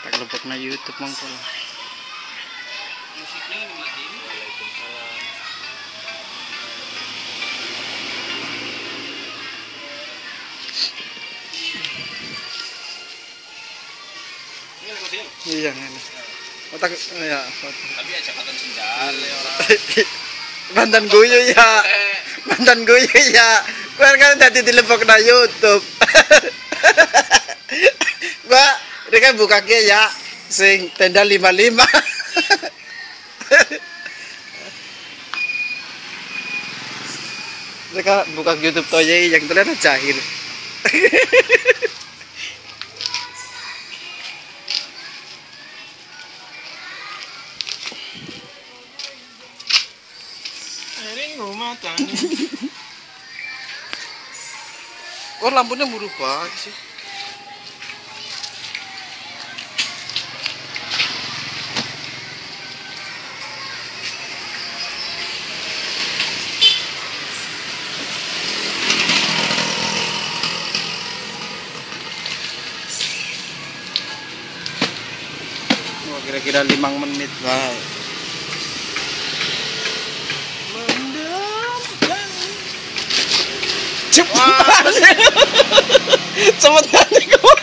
Tak lebok na YouTube mangko lah. Musiknya dimatiin. Waalaikumsalam. Ini lagi film. Iya ngene. Otak ya. Tapi aja kata sendal ya orang. Mantan guyu ya. Mantan guyu ya. Kan tadi dilebok na YouTube. Mbak, mereka buka ya sing tenda 55. Mereka buka YouTube toye yang terlihat jahil. Oh, lampunya berubah sih. Oh, kira-kira 5 menit lah. Cepat. Cepat nih kok.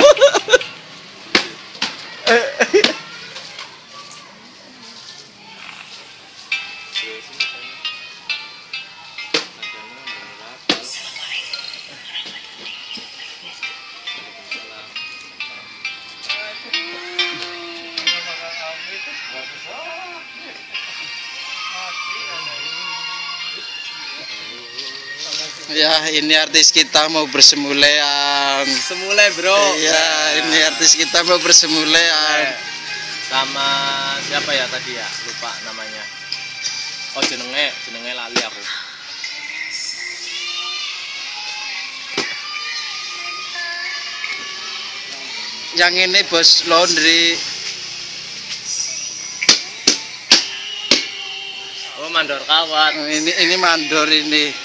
Ya, ini artis kita mau bersemulean. Semulai bro. Iya, ini artis kita mau bersemulean. Sama siapa ya tadi ya? Lupa namanya. Oh jenenge lali aku. Yang ini bos laundry. Oh mandor kawat. Ini mandor ini.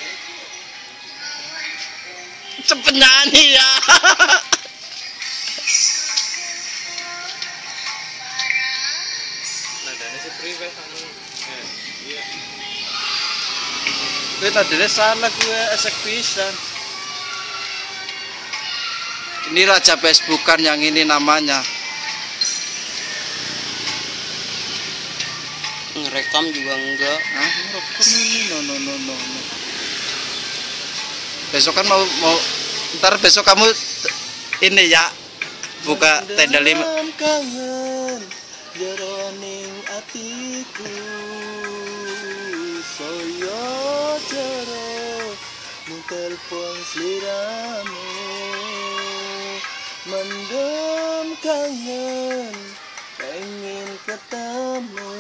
Cepet nyanyi ya. Nadanya si priwe sama. Iya. Gue tadi salah gue esek pisan. Ini Raja Facebookan yang ini namanya. Ngerekam juga enggak. Nah, ngerekam ini no. Besok kan mau ntar besok kamu ini ya buka tenda 5. Kangen jeroning atiku saya jero mentelpon sliramu mendem kangen pengen ketemu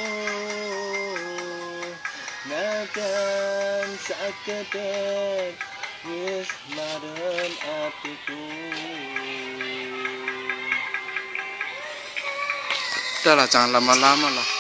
nakan sakedek wis marem atiku. Udahlah, jangan lama-lama lah.